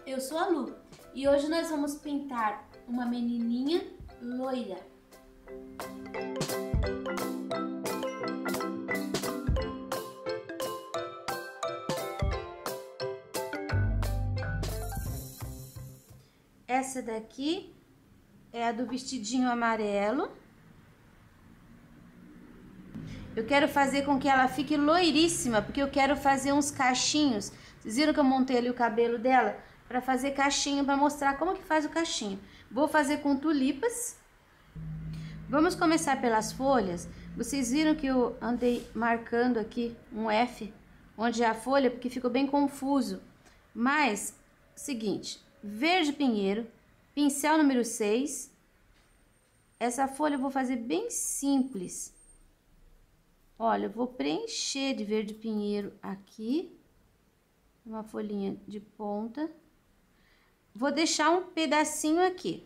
eu sou a Lu e hoje nós vamos pintar uma menininha loira. Essa daqui é a do vestidinho amarelo. Eu quero fazer com que ela fique loiríssima, porque eu quero fazer uns cachinhos. Vocês viram que eu montei ali o cabelo dela? Para fazer cachinho, para mostrar como que faz o cachinho. Vou fazer com tulipas. Vamos começar pelas folhas. Vocês viram que eu andei marcando aqui um F, onde é a folha, porque ficou bem confuso. Mas, seguinte, verde pinheiro, pincel número 6. Essa folha eu vou fazer bem simples. Olha, eu vou preencher de verde pinheiro aqui, uma folhinha de ponta. Vou deixar um pedacinho aqui.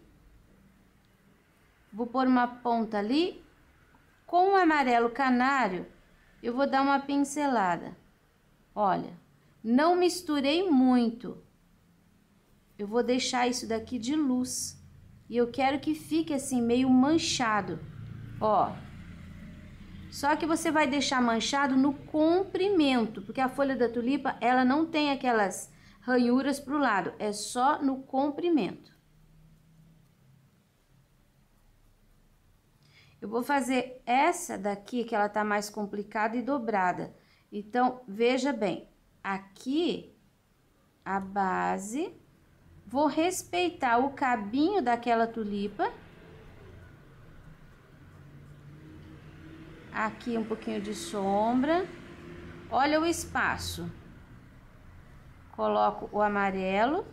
Vou pôr uma ponta ali. Com o amarelo canário, eu vou dar uma pincelada. Olha, não misturei muito. Eu vou deixar isso daqui de luz. E eu quero que fique assim, meio manchado. Ó. Só que você vai deixar manchado no comprimento, porque a folha da tulipa, ela não tem aquelas ranhuras pro lado, é só no comprimento. Eu vou fazer essa daqui, que ela tá mais complicada e dobrada. Então, veja bem, aqui a base, vou respeitar o cabinho daquela tulipa. Aqui um pouquinho de sombra. Olha o espaço. Coloco o amarelo.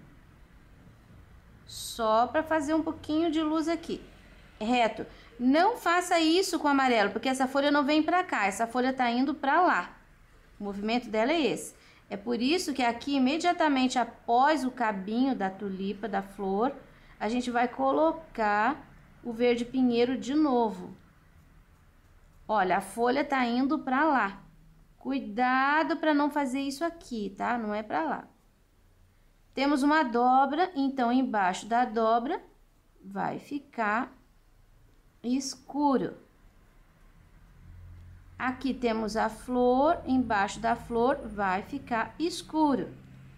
Só para fazer um pouquinho de luz aqui. Reto. Não faça isso com o amarelo, porque essa folha não vem para cá. Essa folha tá indo para lá. O movimento dela é esse. É por isso que aqui, imediatamente após o cabinho da tulipa, da flor, a gente vai colocar o verde pinheiro de novo. Olha, a folha tá indo pra lá. Cuidado para não fazer isso aqui, tá? Não é pra lá. Temos uma dobra, então embaixo da dobra vai ficar escuro. Aqui temos a flor, embaixo da flor vai ficar escuro.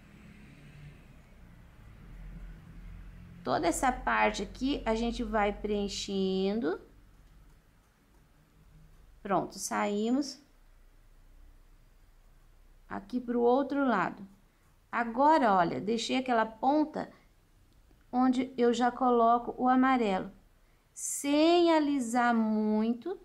Toda essa parte aqui a gente vai preenchendo. Pronto, saímos aqui pro outro lado. Agora, olha, deixei aquela ponta onde eu já coloco o amarelo, sem alisar muito.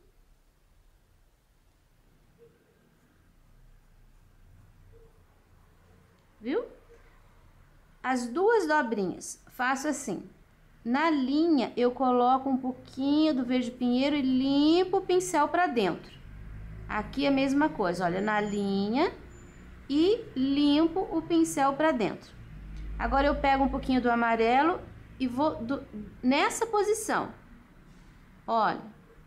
Viu? As duas dobrinhas, faço assim. Na linha, eu coloco um pouquinho do verde pinheiro e limpo o pincel para dentro. Aqui a mesma coisa, olha, na linha e limpo o pincel para dentro. Agora eu pego um pouquinho do amarelo e vou nessa posição. Olha.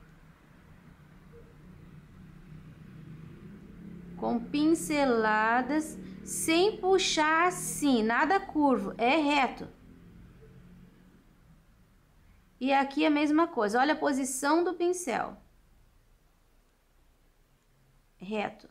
Com pinceladas, sem puxar assim, nada curvo, é reto. E aqui a mesma coisa, olha a posição do pincel. Reto.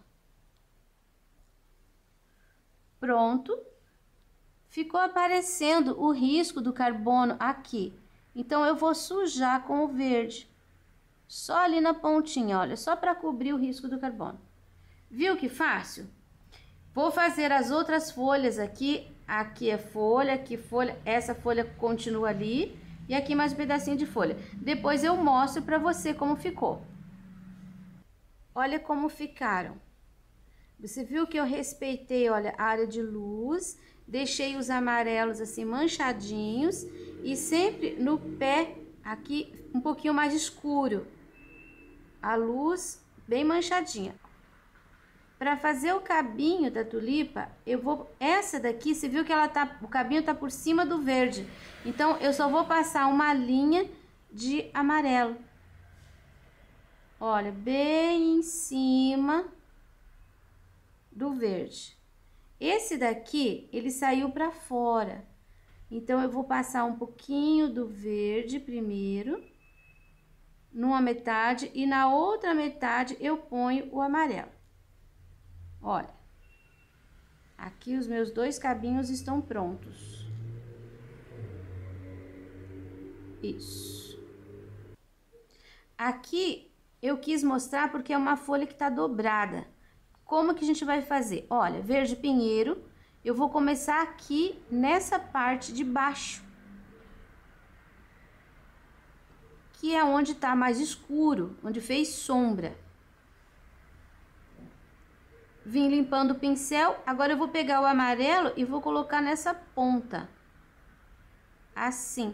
Pronto. Ficou aparecendo o risco do carbono aqui. Então, eu vou sujar com o verde. Só ali na pontinha, olha, só para cobrir o risco do carbono. Viu que fácil? Vou fazer as outras folhas aqui. Aqui é folha, aqui folha, essa folha continua ali. E aqui mais um pedacinho de folha. Depois eu mostro pra você como ficou. Olha como ficaram. Você viu que eu respeitei, olha, a área de luz. Deixei os amarelos assim manchadinhos. E sempre no pé aqui um pouquinho mais escuro. A luz bem manchadinha. Para fazer o cabinho da tulipa, eu vou... Essa daqui, você viu que ela tá... O cabinho tá por cima do verde. Então, eu só vou passar uma linha de amarelo. Olha, bem em cima do verde. Esse daqui, ele saiu pra fora. Então, eu vou passar um pouquinho do verde primeiro, numa metade, e na outra metade eu ponho o amarelo. Olha, aqui os meus 2 cabinhos estão prontos. Isso. Aqui eu quis mostrar porque é uma folha que tá dobrada. Como que a gente vai fazer? Olha, verde pinheiro, eu vou começar aqui nessa parte de baixo, que é onde tá mais escuro, onde fez sombra. Vim limpando o pincel, agora eu vou pegar o amarelo e vou colocar nessa ponta, assim.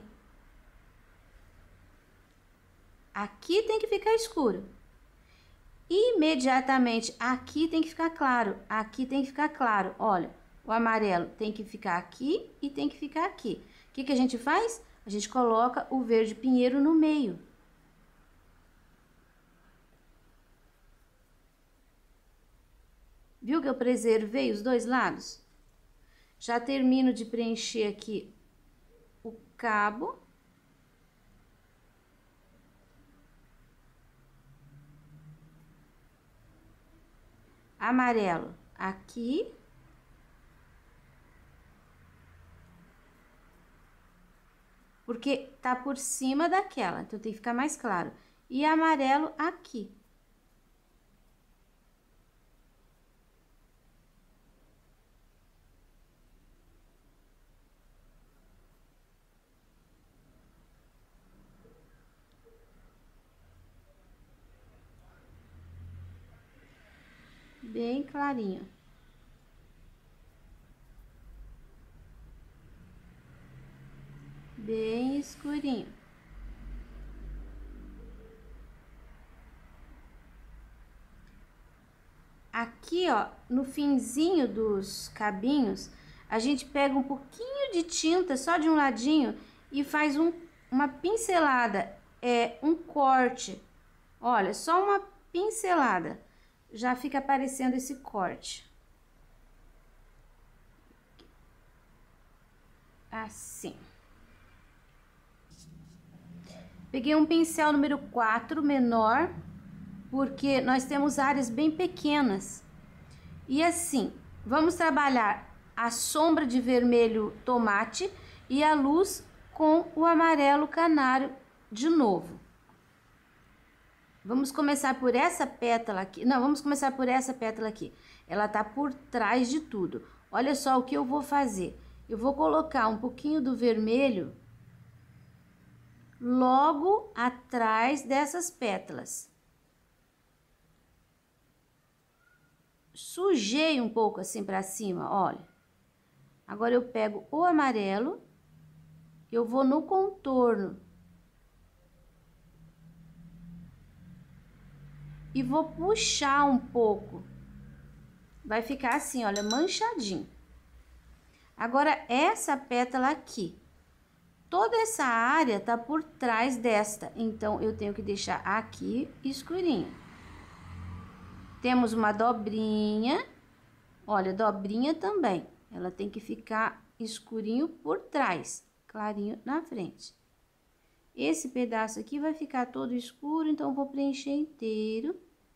Aqui tem que ficar escuro. Imediatamente aqui tem que ficar claro, aqui tem que ficar claro. Olha, o amarelo tem que ficar aqui e tem que ficar aqui. O que que a gente faz? A gente coloca o verde pinheiro no meio. Viu que eu preservei os 2 lados? Já termino de preencher aqui o cabo. Amarelo aqui. Porque tá por cima daquela, então tem que ficar mais claro. E amarelo aqui. Bem clarinho. Bem escurinho. Aqui, ó, no finzinho dos cabinhos, a gente pega um pouquinho de tinta só de um ladinho e faz uma pincelada, um corte. Olha, só uma pincelada. Já fica aparecendo esse corte. Assim. Peguei um pincel número 4, menor, porque nós temos áreas bem pequenas. E assim, vamos trabalhar a sombra de vermelho tomate e a luz com o amarelo canário de novo. Vamos começar por essa pétala aqui. Não, vamos começar por essa pétala aqui. Ela tá por trás de tudo. Olha só o que eu vou fazer. Eu vou colocar um pouquinho do vermelho logo atrás dessas pétalas. Sujei um pouco assim pra cima, olha. Agora eu pego o amarelo, eu vou no contorno. E vou puxar um pouco. Vai ficar assim, olha, manchadinho. Agora, essa pétala aqui. Toda essa área tá por trás desta. Então, eu tenho que deixar aqui escurinho. Temos uma dobrinha. Olha, dobrinha também. Ela tem que ficar escurinho por trás, clarinho na frente. Esse pedaço aqui vai ficar todo escuro, então eu vou preencher inteiro.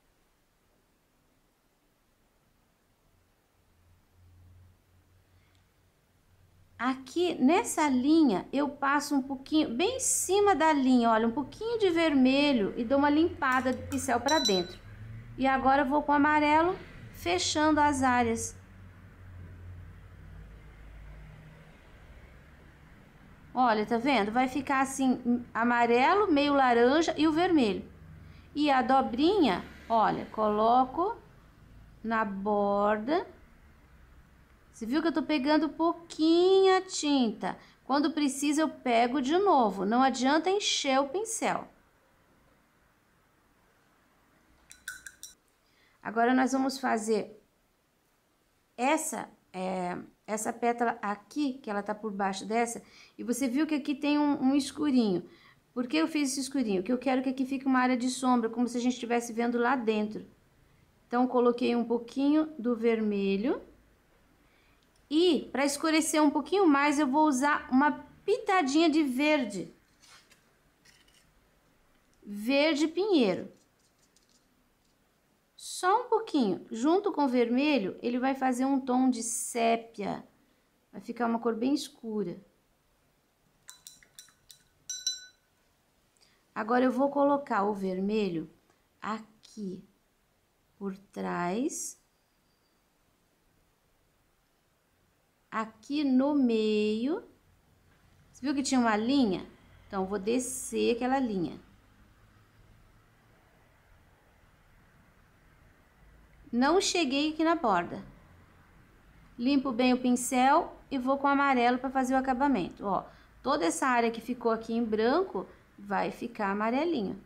Aqui, nessa linha, eu passo um pouquinho, bem em cima da linha, olha, um pouquinho de vermelho e dou uma limpada de pincel pra dentro. E agora eu vou com o amarelo, fechando as áreas. Olha, tá vendo? Vai ficar assim, amarelo, meio laranja e o vermelho. E a dobrinha, olha, coloco na borda. Você viu que eu tô pegando pouquinha tinta. Quando precisa, eu pego de novo. Não adianta encher o pincel. Agora, nós vamos fazer essa pétala aqui, que ela tá por baixo dessa. E você viu que aqui tem um escurinho. Por que eu fiz esse escurinho? Porque eu quero que aqui fique uma área de sombra, como se a gente estivesse vendo lá dentro. Então, coloquei um pouquinho do vermelho. E para escurecer um pouquinho mais, eu vou usar uma pitadinha de verde. Verde pinheiro. Só um pouquinho. Junto com o vermelho, ele vai fazer um tom de sépia. Vai ficar uma cor bem escura. Agora eu vou colocar o vermelho aqui por trás. Aqui no meio. Você viu que tinha uma linha? Então, eu vou descer aquela linha. Não cheguei aqui na borda. Limpo bem o pincel e vou com o amarelo para fazer o acabamento. Ó, toda essa área que ficou aqui em branco vai ficar amarelinho.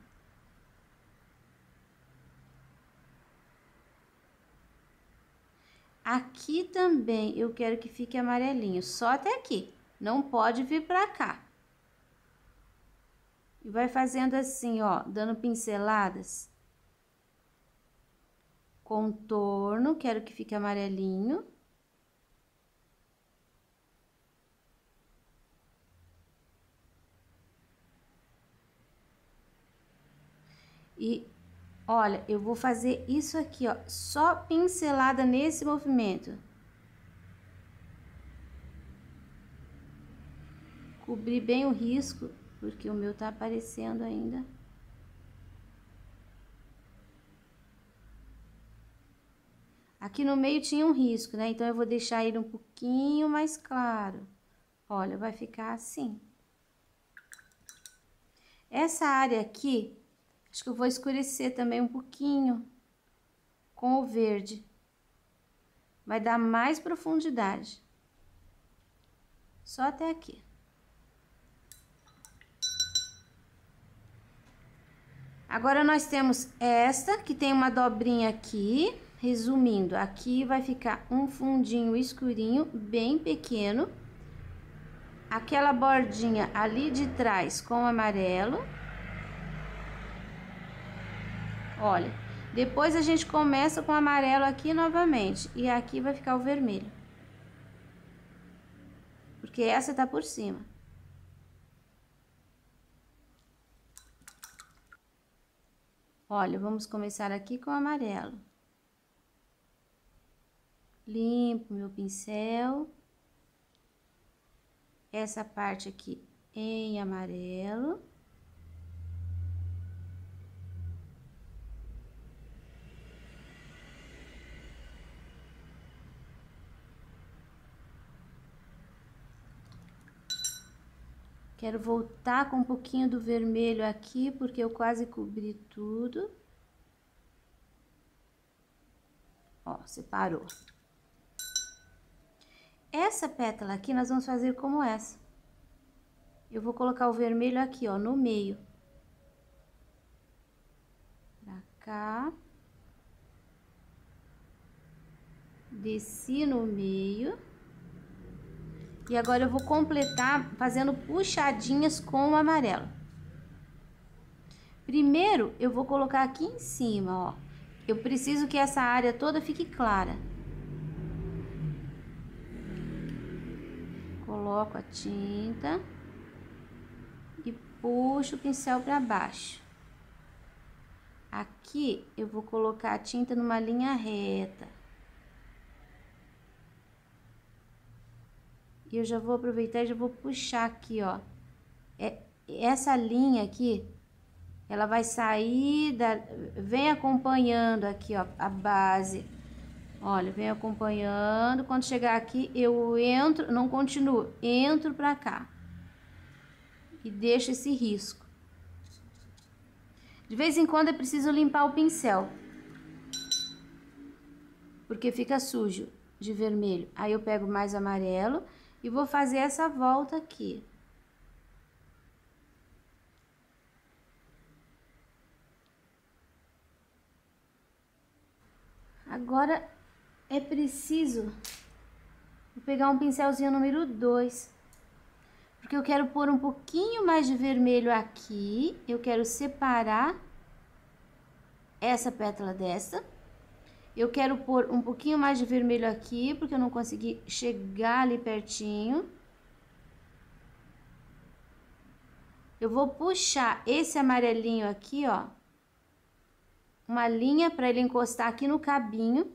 Aqui também eu quero que fique amarelinho, só até aqui. Não pode vir pra cá. E vai fazendo assim, ó, dando pinceladas. Contorno, quero que fique amarelinho. E olha, eu vou fazer isso aqui, ó, só pincelada nesse movimento. Cobrir bem o risco, porque o meu tá aparecendo ainda. Aqui no meio tinha um risco, né? Então, eu vou deixar ele um pouquinho mais claro. Olha, vai ficar assim. Essa área aqui, acho que eu vou escurecer também um pouquinho com o verde. Vai dar mais profundidade. Só até aqui. Agora, nós temos esta, que tem uma dobrinha aqui. Resumindo, aqui vai ficar um fundinho escurinho, bem pequeno. Aquela bordinha ali de trás com amarelo. Olha, depois a gente começa com amarelo aqui novamente. E aqui vai ficar o vermelho. Porque essa tá por cima. Olha, vamos começar aqui com amarelo. Limpo meu pincel. Essa parte aqui em amarelo. Quero voltar com um pouquinho do vermelho aqui, porque eu quase cobri tudo. Ó, separou. Essa pétala aqui, nós vamos fazer como essa. Eu vou colocar o vermelho aqui, ó, no meio. Pra cá. Desci no meio. E agora eu vou completar fazendo puxadinhas com o amarelo. Primeiro, eu vou colocar aqui em cima, ó. Eu preciso que essa área toda fique clara. Coloco a tinta e puxo o pincel para baixo. Aqui eu vou colocar a tinta numa linha reta. E eu já vou aproveitar e já vou puxar aqui, ó. Essa linha aqui, ela vai sair vem acompanhando aqui, ó, a base. Olha, vem acompanhando. Quando chegar aqui, eu entro, não continuo, entro pra cá. E deixo esse risco. De vez em quando é preciso limpar o pincel. Porque fica sujo de vermelho. Aí eu pego mais amarelo e vou fazer essa volta aqui. Agora é preciso pegar um pincelzinho número 2, porque eu quero pôr um pouquinho mais de vermelho aqui. Eu quero separar essa pétala dessa Eu quero pôr um pouquinho mais de vermelho aqui, porque eu não consegui chegar ali pertinho. Eu vou puxar esse amarelinho aqui, ó. Uma linha para ele encostar aqui no cabinho.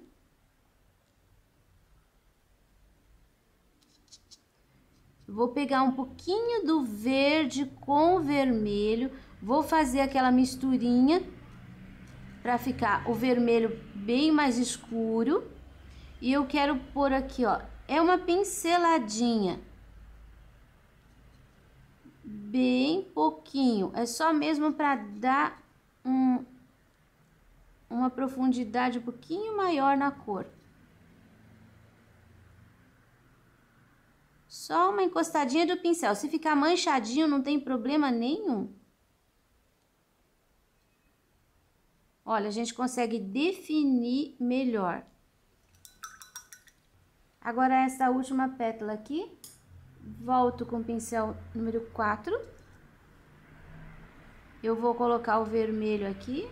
Vou pegar um pouquinho do verde com o vermelho. Vou fazer aquela misturinha para ficar o vermelho bem mais escuro. E eu quero pôr aqui, ó, é uma pinceladinha. Bem pouquinho, é só mesmo para dar uma profundidade um pouquinho maior na cor. Só uma encostadinha do pincel. Se ficar manchadinho, não tem problema nenhum. Olha, a gente consegue definir melhor. Agora, essa última pétala aqui, volto com o pincel número 4. Eu vou colocar o vermelho aqui.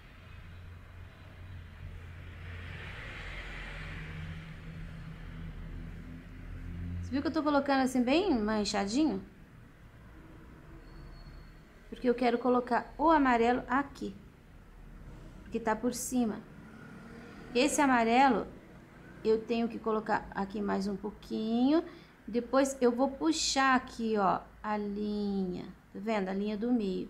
Você viu que eu tô colocando assim bem manchadinho? Porque eu quero colocar o amarelo aqui, que tá por cima. Esse amarelo eu tenho que colocar aqui mais um pouquinho. Depois eu vou puxar aqui, ó, a linha. Tá vendo? A linha do meio.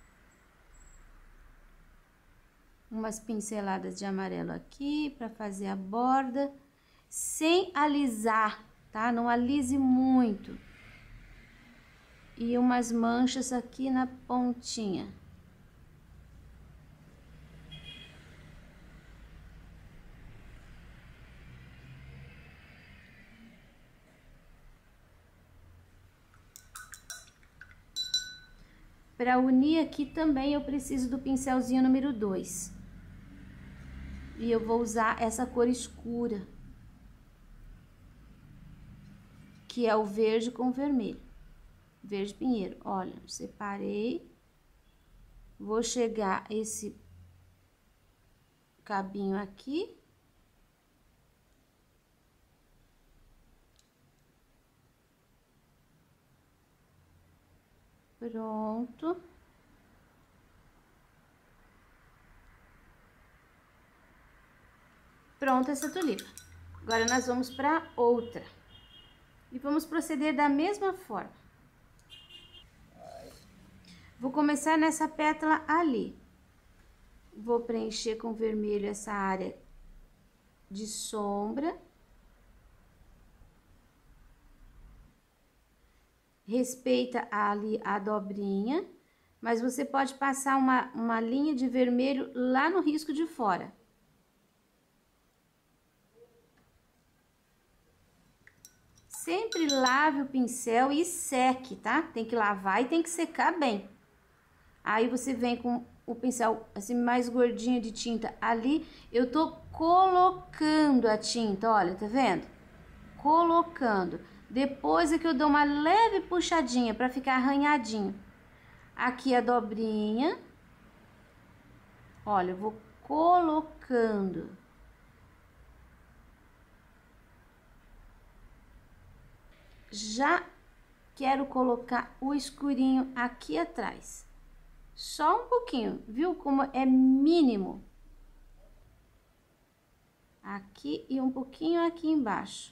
Umas pinceladas de amarelo aqui para fazer a borda, sem alisar, tá? Não alise muito. E umas manchas aqui na pontinha. Para unir aqui também eu preciso do pincelzinho número 2. E eu vou usar essa cor escura, que é o verde com vermelho. Verde pinheiro. Olha, separei. Vou chegar esse cabinho aqui. Pronto. Pronto essa tulipa. Agora, nós vamos para outra. E vamos proceder da mesma forma. Vou começar nessa pétala ali. Vou preencher com vermelho essa área de sombra. Respeita ali a dobrinha, mas você pode passar uma linha de vermelho lá no risco de fora. Sempre lave o pincel e seque, tá? Tem que lavar e tem que secar bem. Aí você vem com o pincel assim mais gordinho de tinta ali. Eu tô colocando a tinta, olha, tá vendo? Colocando. Depois é que eu dou uma leve puxadinha para ficar arranhadinho. Aqui a dobrinha. Olha, eu vou colocando. Já quero colocar o escurinho aqui atrás. Só um pouquinho, viu como é mínimo? Aqui e um pouquinho aqui embaixo.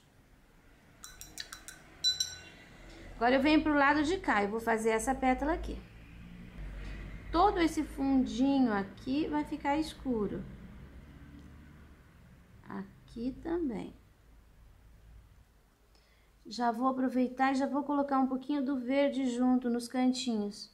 Agora eu venho pro lado de cá e vou fazer essa pétala aqui. Todo esse fundinho aqui vai ficar escuro. Aqui também. Já vou aproveitar e já vou colocar um pouquinho do verde junto nos cantinhos.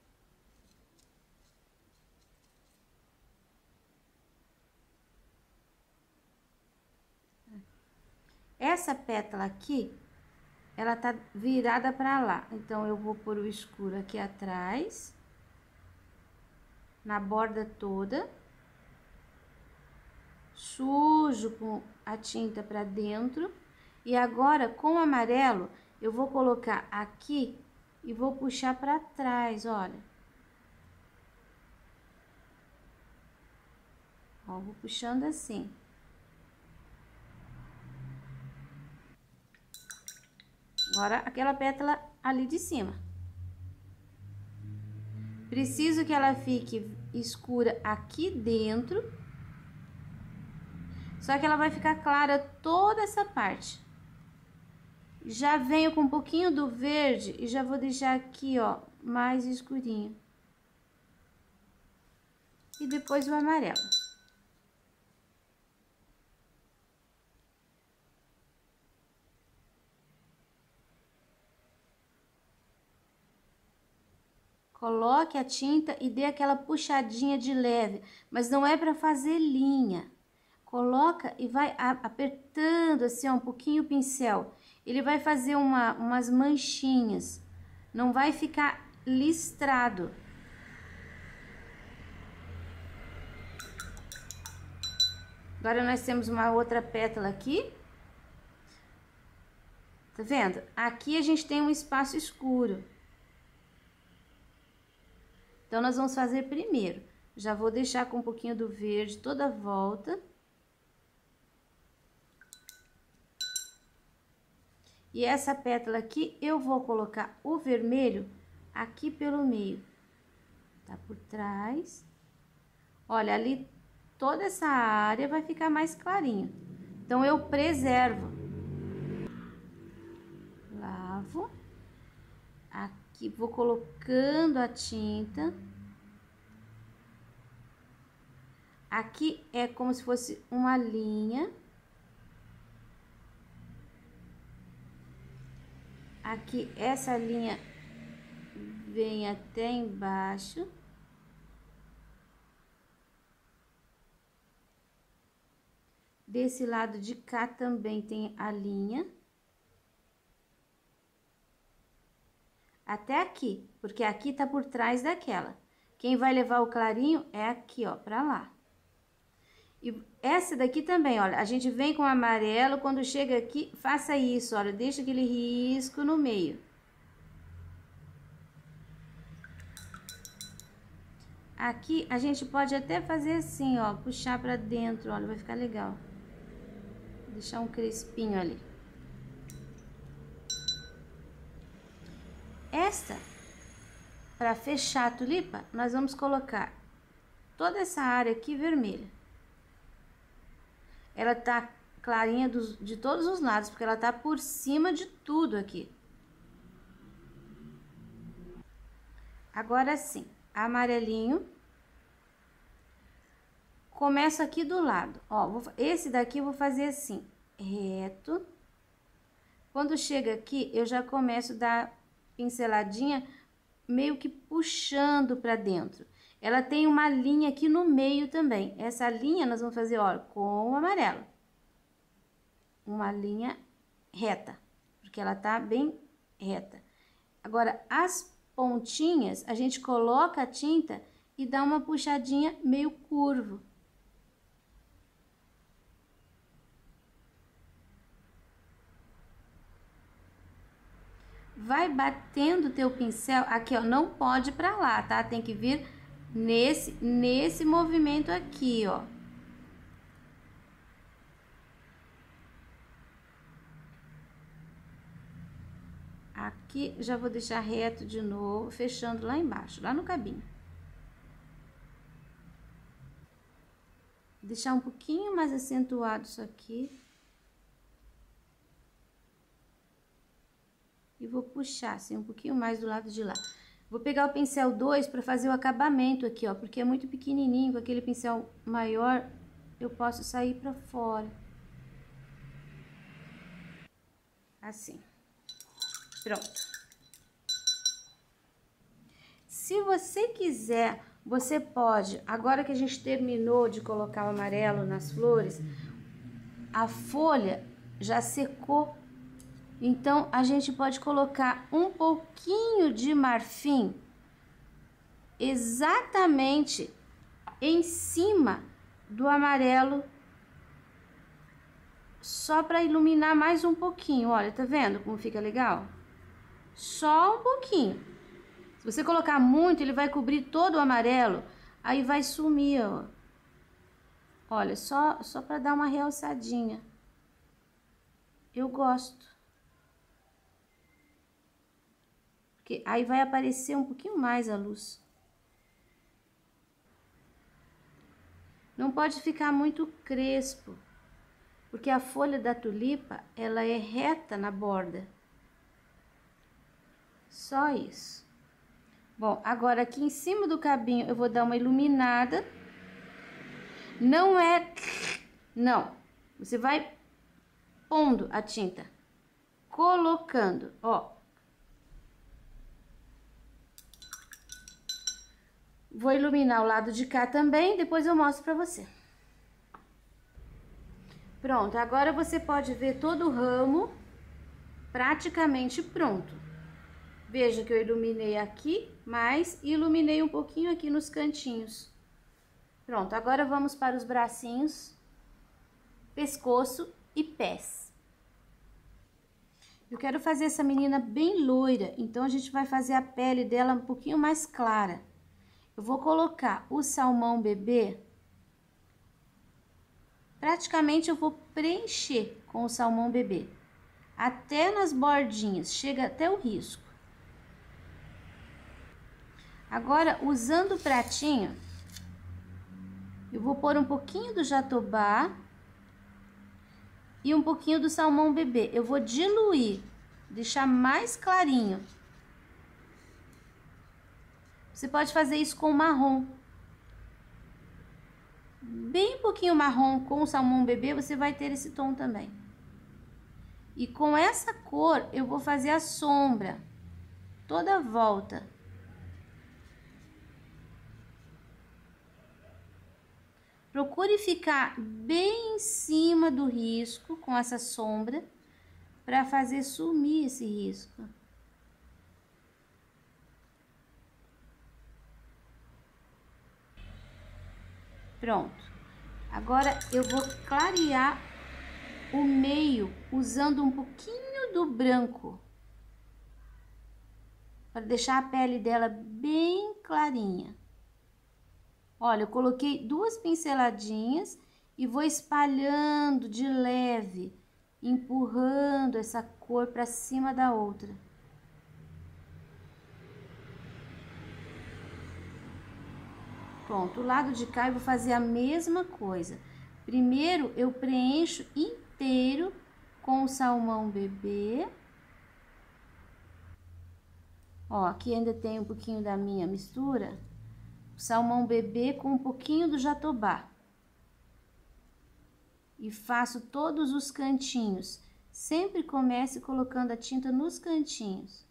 Essa pétala aqui, ela tá virada pra lá. Então, eu vou pôr o escuro aqui atrás, na borda toda. Sujo com a tinta pra dentro. E agora, com o amarelo, eu vou colocar aqui e vou puxar pra trás, olha. Ó, vou puxando assim. Agora, aquela pétala ali de cima. Preciso que ela fique escura aqui dentro. Só que ela vai ficar clara toda essa parte. Já venho com um pouquinho do verde e já vou deixar aqui, ó, mais escurinho. E depois o amarelo. Coloque a tinta e dê aquela puxadinha de leve, mas não é para fazer linha. Coloca e vai apertando assim, ó, um pouquinho o pincel. Ele vai fazer umas manchinhas, não vai ficar listrado. Agora nós temos uma outra pétala aqui. Tá vendo? Aqui a gente tem um espaço escuro. Então, nós vamos fazer primeiro. Já vou deixar com um pouquinho do verde toda a volta. E essa pétala aqui, eu vou colocar o vermelho aqui pelo meio. Tá por trás. Olha, ali toda essa área vai ficar mais clarinho. Então, eu preservo. Lavo. Aqui, vou colocando a tinta. Aqui é como se fosse uma linha. Aqui, essa linha vem até embaixo. Desse lado de cá também tem a linha. Até aqui, porque aqui tá por trás daquela. Quem vai levar o clarinho é aqui, ó, pra lá. E essa daqui também, olha, a gente vem com o amarelo, quando chega aqui, faça isso, olha, deixa aquele risco no meio. Aqui, a gente pode até fazer assim, ó, puxar pra dentro, olha, vai ficar legal. Deixar um crespinho ali. Esta, para fechar a tulipa, nós vamos colocar toda essa área aqui vermelha. Ela tá clarinha de todos os lados, porque ela tá por cima de tudo aqui. Agora sim, amarelinho. Começo aqui do lado, ó, esse daqui eu vou fazer assim, reto. Quando chega aqui, eu já começo a dar pinceladinha, meio que puxando pra dentro. Ela tem uma linha aqui no meio também. Essa linha nós vamos fazer, ó, com o amarelo. Uma linha reta, porque ela tá bem reta. Agora, as pontinhas, a gente coloca a tinta e dá uma puxadinha meio curvo. Vai batendo o teu pincel, aqui ó, não pode ir pra lá, tá? Tem que vir nesse movimento aqui, ó. Aqui, já vou deixar reto de novo, fechando lá embaixo, lá no cabinho. Deixar um pouquinho mais acentuado isso aqui. E vou puxar assim um pouquinho mais do lado de lá. Vou pegar o pincel 2 para fazer o acabamento aqui, ó, porque é muito pequenininho, com aquele pincel maior eu posso sair para fora. Assim. Pronto. Se você quiser, você pode, agora que a gente terminou de colocar o amarelo nas flores, a folha já secou. Então, a gente pode colocar um pouquinho de marfim exatamente em cima do amarelo, só para iluminar mais um pouquinho. Olha, tá vendo como fica legal? Só um pouquinho. Se você colocar muito, ele vai cobrir todo o amarelo, aí vai sumir, ó. Olha, só para dar uma realçadinha. Eu gosto. porque aí vai aparecer um pouquinho mais a luz. Não pode ficar muito crespo, porque a folha da tulipa, ela é reta na borda. Só isso. Bom, agora aqui em cima do cabinho eu vou dar uma iluminada. Não é... Não. Você vai pondo a tinta. Colocando, ó. Vou iluminar o lado de cá também, depois eu mostro pra você. Pronto, agora você pode ver todo o ramo praticamente pronto. Veja que eu iluminei aqui, mas iluminei um pouquinho aqui nos cantinhos. Pronto, agora vamos para os bracinhos, pescoço e pés. Eu quero fazer essa menina bem loira, então a gente vai fazer a pele dela um pouquinho mais clara. Eu vou colocar o salmão bebê. Praticamente eu vou preencher com o salmão bebê, até nas bordinhas, chega até o risco. Agora, usando o pratinho, eu vou pôr um pouquinho do jatobá e um pouquinho do salmão bebê. Eu vou diluir, deixar mais clarinho. Você pode fazer isso com marrom. Bem pouquinho marrom com o salmão bebê, você vai ter esse tom também. E com essa cor, eu vou fazer a sombra toda a volta. Procure ficar bem em cima do risco com essa sombra, para fazer sumir esse risco. Pronto. Agora eu vou clarear o meio usando um pouquinho do branco, para deixar a pele dela bem clarinha. Olha, eu coloquei 2 pinceladinhas e vou espalhando de leve, empurrando essa cor para cima da outra. Pronto, o lado de cá eu vou fazer a mesma coisa. Primeiro eu preencho inteiro com o salmão bebê. Ó, aqui ainda tem um pouquinho da minha mistura. O salmão bebê com um pouquinho do jatobá. E faço todos os cantinhos. Sempre comece colocando a tinta nos cantinhos.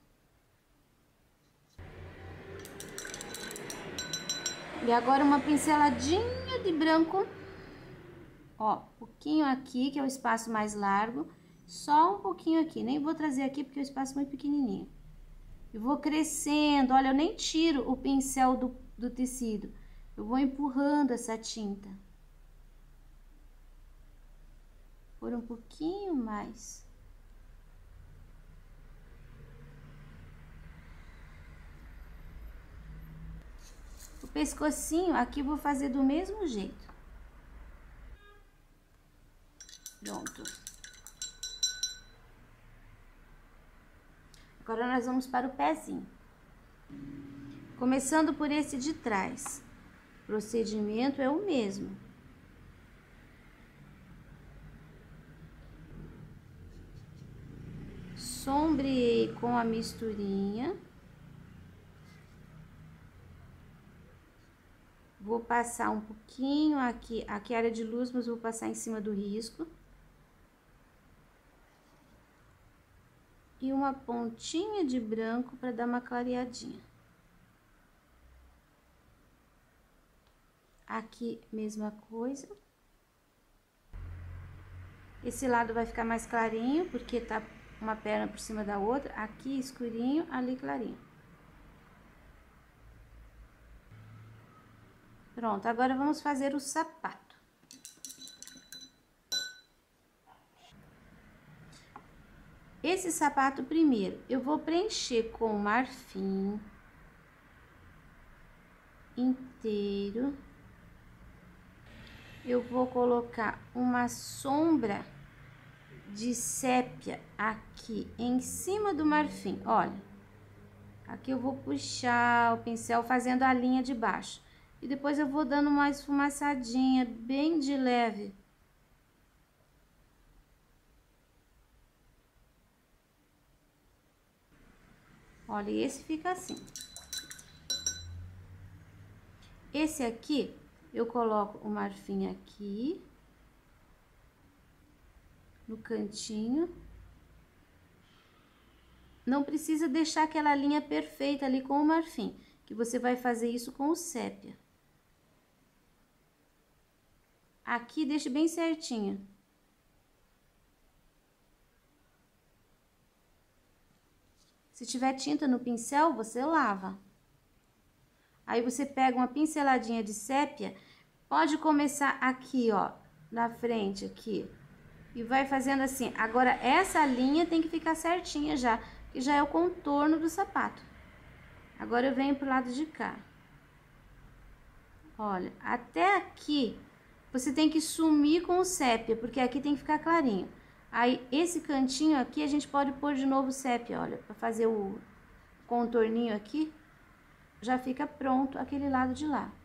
E agora uma pinceladinha de branco. Ó, pouquinho aqui, que é o espaço mais largo. Só um pouquinho aqui. Nem vou trazer aqui porque é o espaço muito pequenininho. E vou crescendo. Olha, eu nem tiro o pincel do tecido. Eu vou empurrando essa tinta. Por um pouquinho mais. O pescocinho aqui eu vou fazer do mesmo jeito. Pronto. Agora nós vamos para o pezinho. Começando por esse de trás. O procedimento é o mesmo. Sombreei com a misturinha. Vou passar um pouquinho aqui é área de luz, mas vou passar em cima do risco. E uma pontinha de branco para dar uma clareadinha. Aqui, mesma coisa. Esse lado vai ficar mais clarinho, porque tá uma perna por cima da outra. Aqui escurinho, ali clarinho. Pronto, agora vamos fazer o sapato. Esse sapato primeiro, eu vou preencher com marfim inteiro. Eu vou colocar uma sombra de sépia aqui em cima do marfim, olha. Aqui eu vou puxar o pincel fazendo a linha de baixo. E depois eu vou dando uma esfumaçadinha bem de leve. Olha, esse fica assim. Esse aqui, eu coloco o marfim aqui, no cantinho. Não precisa deixar aquela linha perfeita ali com o marfim, que você vai fazer isso com o sépia. Aqui, deixa bem certinho. Se tiver tinta no pincel, você lava. Aí, você pega uma pinceladinha de sépia, pode começar aqui, ó, na frente, aqui. E vai fazendo assim. Agora, essa linha tem que ficar certinha já, que já é o contorno do sapato. Agora, eu venho pro lado de cá. Olha, até aqui, você tem que sumir com o sépia, porque aqui tem que ficar clarinho. Aí, esse cantinho aqui, a gente pode pôr de novo sépia, olha, pra fazer o contorninho aqui. Já fica pronto aquele lado de lá.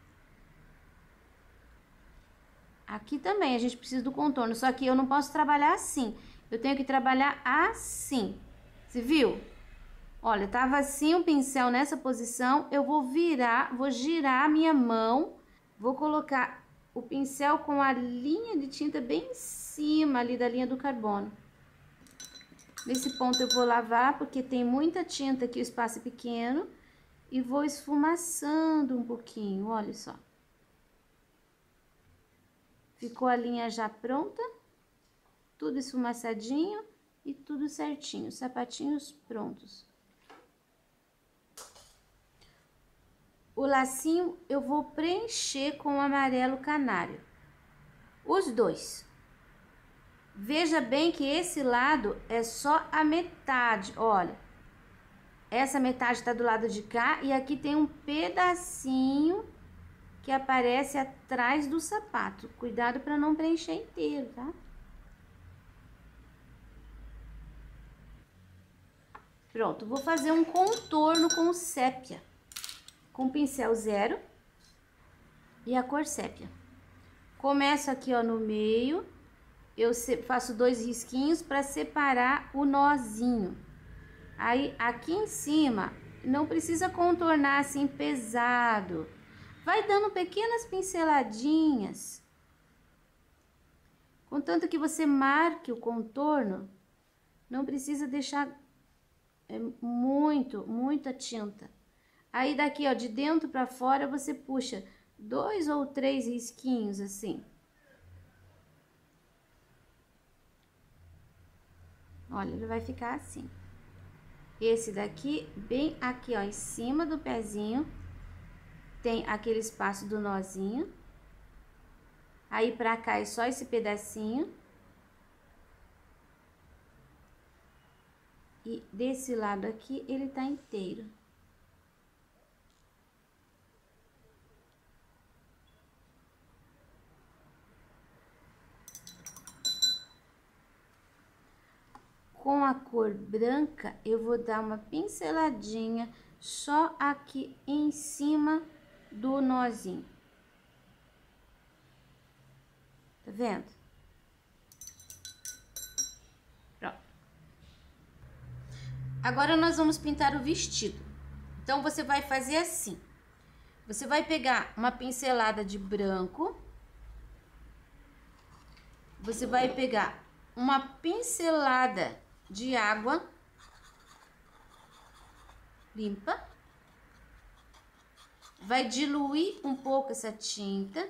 Aqui também a gente precisa do contorno, só que eu não posso trabalhar assim. Eu tenho que trabalhar assim. Você viu? Olha, tava assim o pincel nessa posição, eu vou virar, vou girar a minha mão, vou colocar o pincel com a linha de tinta bem em cima ali da linha do carbono. Nesse ponto eu vou lavar, porque tem muita tinta aqui, o espaço é pequeno, e vou esfumaçando um pouquinho, olha só. Ficou a linha já pronta, tudo esfumaçadinho e tudo certinho, sapatinhos prontos. O lacinho eu vou preencher com o amarelo canário, os dois. Veja bem que esse lado é só a metade, olha. Essa metade tá do lado de cá e aqui tem um pedacinho que aparece atrás do sapato. Cuidado para não preencher inteiro, tá? Pronto, vou fazer um contorno com sépia. Com pincel 0 e a cor sépia. Começo aqui, ó, no meio. Eu faço 2 risquinhos para separar o nozinho. Aí, aqui em cima, não precisa contornar assim pesado. Vai dando pequenas pinceladinhas. Contanto que você marque o contorno, não precisa deixar muita tinta. Aí, daqui, ó, de dentro pra fora, você puxa 2 ou 3 risquinhos, assim. Olha, ele vai ficar assim. Esse daqui, bem aqui, ó, em cima do pezinho, tem aquele espaço do nozinho. Aí, pra cá é só esse pedacinho. E desse lado aqui, ele tá inteiro. Com a cor branca, eu vou dar uma pinceladinha só aqui em cima do nozinho. Tá vendo? Pronto. Agora, nós vamos pintar o vestido. Então, você vai fazer assim. Você vai pegar uma pincelada de branco. Você vai pegar uma pincelada de água limpa, vai diluir um pouco essa tinta.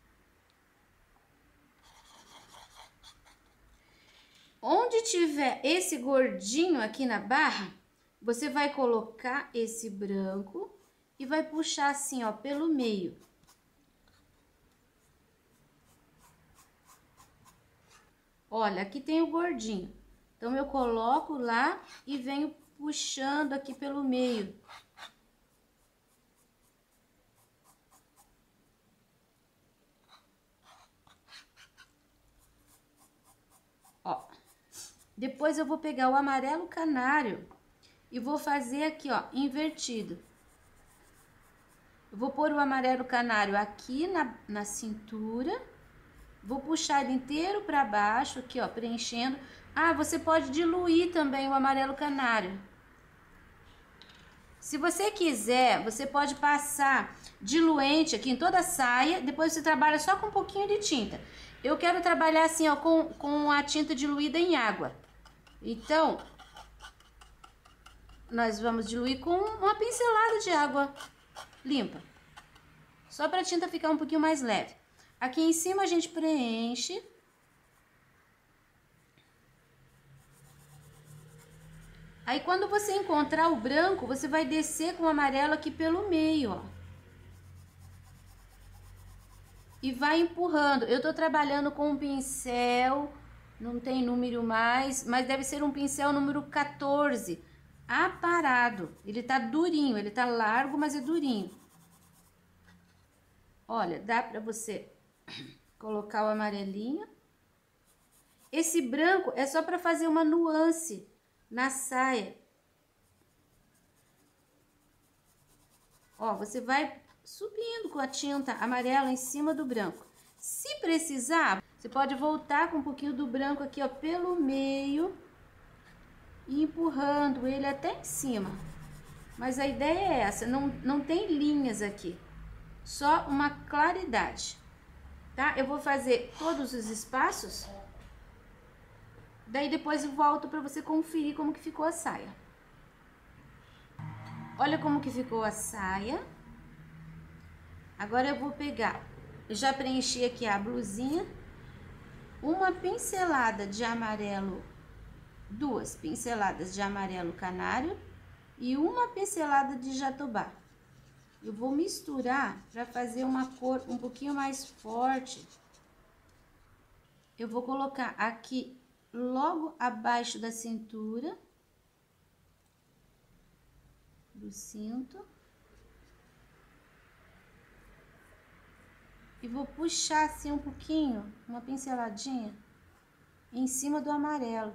Onde tiver esse gordinho aqui na barra, você vai colocar esse branco e vai puxar assim, ó, pelo meio. Olha, aqui tem o gordinho. Então, eu coloco lá e venho puxando aqui pelo meio. Ó. Depois, eu vou pegar o amarelo canário e vou fazer aqui, ó, invertido. Eu vou pôr o amarelo canário aqui na cintura, vou puxar ele inteiro para baixo, aqui, ó, preenchendo. Ah, você pode diluir também o amarelo canário. Se você quiser, você pode passar diluente aqui em toda a saia, depois você trabalha só com um pouquinho de tinta. Eu quero trabalhar assim, ó, com a tinta diluída em água. Então, nós vamos diluir com uma pincelada de água limpa. Só para a tinta ficar um pouquinho mais leve. Aqui em cima a gente preenche. Aí, quando você encontrar o branco, você vai descer com o amarelo aqui pelo meio, ó. E vai empurrando. Eu tô trabalhando com um pincel, não tem número mais, mas deve ser um pincel número 14, aparado. Ele tá durinho, ele tá largo, mas é durinho. Olha, dá pra você colocar o amarelinho. Esse branco é só pra fazer uma nuance na saia. Ó, você vai subindo com a tinta amarela em cima do branco. Se precisar, você pode voltar com um pouquinho do branco aqui, ó, pelo meio e empurrando ele até em cima. Mas a ideia é essa, não tem linhas aqui, só uma claridade, tá? Eu vou fazer todos os espaços. Daí depois eu volto para você conferir como que ficou a saia. Olha como que ficou a saia. Agora eu vou pegar, eu já preenchi aqui a blusinha, uma pincelada de amarelo, 2 pinceladas de amarelo canário e uma pincelada de jatobá. Eu vou misturar para fazer uma cor um pouquinho mais forte. Eu vou colocar aqui logo abaixo da cintura do cinto e vou puxar assim um pouquinho, uma pinceladinha em cima do amarelo.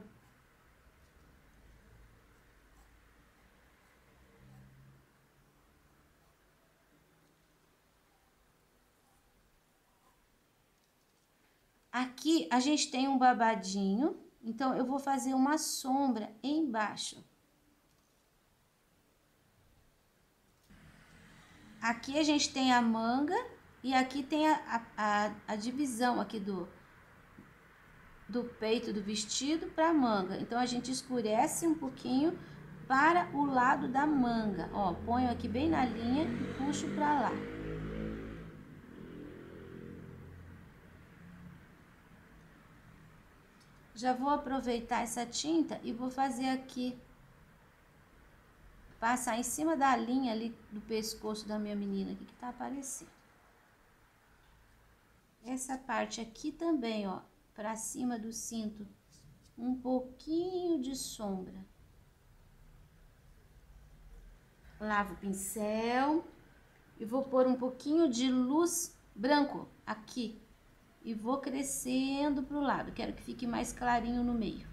Aqui a gente tem um babadinho, então eu vou fazer uma sombra embaixo. Aqui a gente tem a manga e aqui tem a divisão aqui do peito do vestido para a manga. Então a gente escurece um pouquinho para o lado da manga. Ó, ponho aqui bem na linha e puxo para lá. Já vou aproveitar essa tinta e vou fazer aqui, passar em cima da linha ali do pescoço da minha menina aqui que tá aparecendo. Essa parte aqui também, ó, pra cima do cinto, um pouquinho de sombra. Lavo o pincel e vou pôr um pouquinho de luz branco aqui. E vou crescendo pro lado, quero que fique mais clarinho no meio.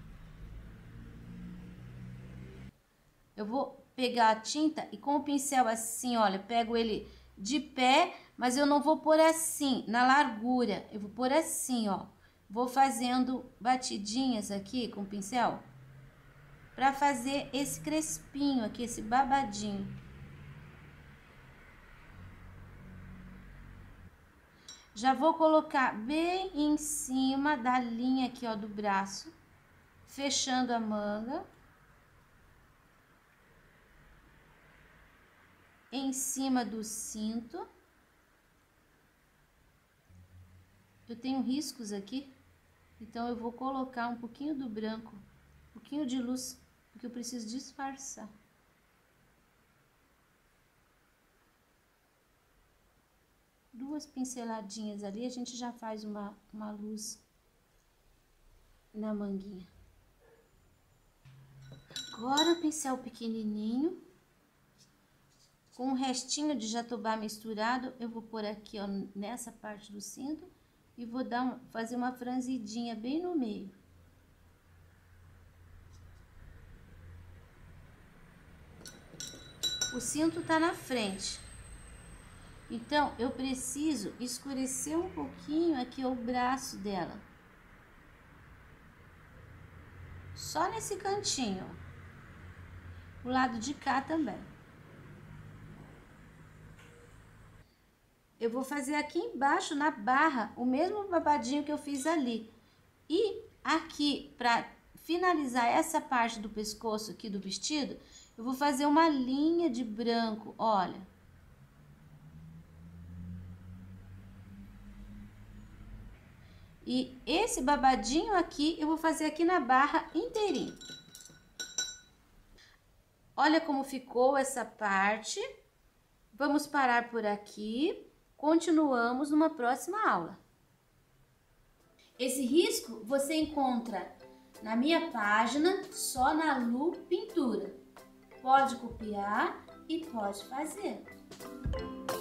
Eu vou pegar a tinta e com o pincel assim, olha, pego ele de pé, mas eu não vou pôr assim, na largura, eu vou pôr assim, ó. Vou fazendo batidinhas aqui com o pincel, pra fazer esse crespinho aqui, esse babadinho. Já vou colocar bem em cima da linha aqui, ó, do braço, fechando a manga. Em cima do cinto. Eu tenho riscos aqui, então eu vou colocar um pouquinho do branco, um pouquinho de luz, porque eu preciso disfarçar. Duas pinceladinhas ali, a gente já faz uma luz na manguinha. Agora o pincel pequenininho, com um restinho de jatobá misturado, eu vou pôr aqui, ó, nessa parte do cinto e vou fazer uma franzidinha bem no meio. o cinto tá na frente. Então, eu preciso escurecer um pouquinho aqui o braço dela. Só nesse cantinho. O lado de cá também. Eu vou fazer aqui embaixo, na barra, o mesmo babadinho que eu fiz ali. E aqui, para finalizar essa parte do pescoço aqui do vestido, eu vou fazer uma linha de branco, olha. E esse babadinho aqui, eu vou fazer aqui na barra inteirinho. Olha como ficou essa parte. Vamos parar por aqui. Continuamos numa próxima aula. Esse risco você encontra na minha página, só na Lu Pintura. Pode copiar e pode fazer.